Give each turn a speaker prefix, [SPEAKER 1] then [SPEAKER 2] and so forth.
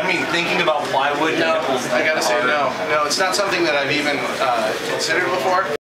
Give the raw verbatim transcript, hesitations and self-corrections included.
[SPEAKER 1] I mean, thinking about plywood.
[SPEAKER 2] No, I gotta say no. No, it's not something that I've even uh, considered before.